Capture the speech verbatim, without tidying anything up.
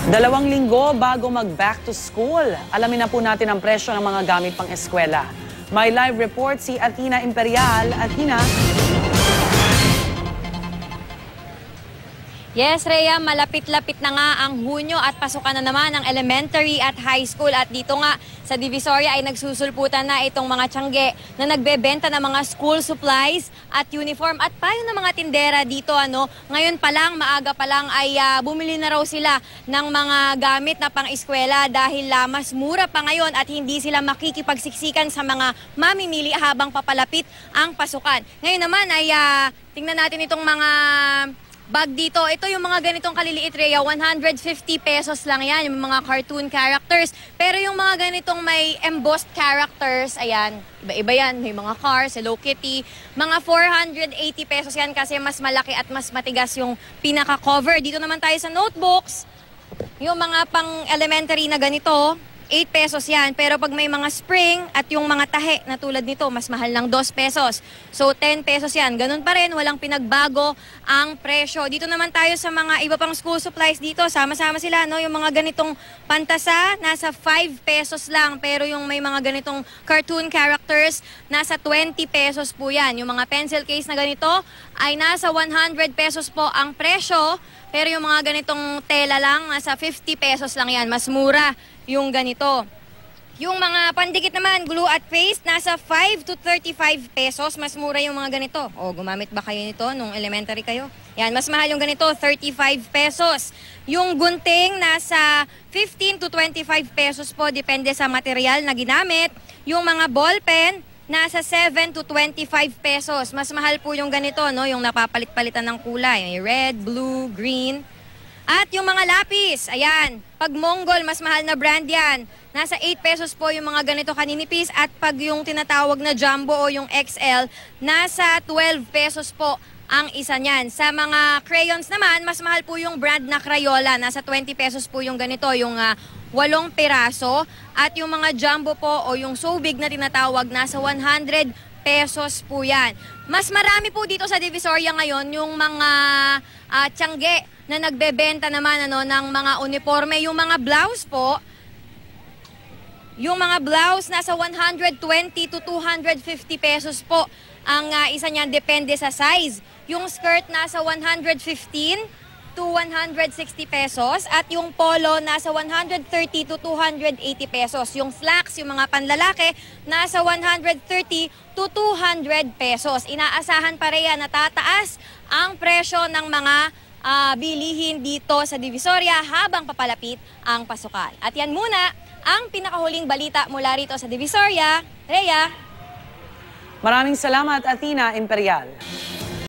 Dalawang linggo bago mag-back to school, alamin na po natin ang presyo ng mga gamit pang eskwela. May live report si Athena Imperial. Athena? Yes, Rhea, malapit-lapit na nga ang Hunyo at pasukan na naman ng elementary at high school. At dito nga sa Divisoria ay nagsusulputan na itong mga tiyangge na nagbebenta ng mga school supplies at uniform. At payo ng mga tindera dito, ano, ngayon pa lang, maaga pa lang ay uh, bumili na raw sila ng mga gamit na pang-eskwela dahil uh, mas mura pa ngayon at hindi sila makikipagsiksikan sa mga mamimili habang papalapit ang pasukan. Ngayon naman ay uh, tingnan natin itong mga bag dito. Ito yung mga ganitong kaliliit, Rhea, one hundred fifty pesos lang yan, yung mga cartoon characters. Pero yung mga ganitong may embossed characters, ayan, iba-iba yan. May mga cars, Hello Kitty. Mga four hundred eighty pesos yan kasi mas malaki at mas matigas yung pinaka-cover. Dito naman tayo sa notebooks. Yung mga pang-elementary na ganito, eight pesos yan. Pero pag may mga spring at yung mga tahe na tulad nito, mas mahal ng two pesos. So, ten pesos yan. Ganun pa rin, walang pinagbago ang presyo. Dito naman tayo sa mga iba pang school supplies dito. Sama-sama sila, no? Yung mga ganitong pantasa, nasa five pesos lang. Pero yung may mga ganitong cartoon characters, nasa twenty pesos po yan. Yung mga pencil case na ganito, ay nasa one hundred pesos po ang presyo. Pero yung mga ganitong tela lang, nasa fifty pesos lang yan. Mas mura yung ganito. Yung mga pandikit naman, glue at paste, nasa five to thirty-five pesos. Mas mura yung mga ganito. O, gumamit ba kayo nito nung elementary kayo? Yan, mas mahal yung ganito, thirty-five pesos. Yung gunting, nasa fifteen to twenty-five pesos po, depende sa material na ginamit. Yung mga ballpen, nasa seven to twenty-five pesos. Mas mahal po yung ganito, no? Yung napapalit-palitan ng kulay. May red, blue, green. At yung mga lapis, ayan. Pag Mongol, mas mahal na brand yan. Nasa eight pesos po yung mga ganito kaninipis. At pag yung tinatawag na jumbo o yung X L, nasa twelve pesos po ang isa niyan. Sa mga crayons naman, mas mahal po yung brand na Crayola. Nasa twenty pesos po yung ganito, yung uh, walong piraso. At yung mga jumbo po o yung so big na tinatawag, nasa one hundred pesos po yan. Mas marami po dito sa Divisoria ngayon yung mga uh, tiyangge na nagbebenta naman ano, ng mga uniforme. Yung mga blouse po, yung mga blouse nasa one hundred twenty to two hundred fifty pesos po ang uh, isa niyan, depende sa size. Yung skirt nasa one hundred fifteen to one hundred sixty pesos at yung polo nasa one hundred thirty to two hundred eighty pesos. Yung slacks, yung mga panlalaki, nasa one hundred thirty to two hundred pesos. Inaasahan pa rin na tataas ang presyo ng mga uh, bilihin dito sa Divisoria habang papalapit ang pasukan. At yan muna ang pinakahuling balita mula rito sa Divisoria. Rhea. Maraming salamat, Athena Imperial.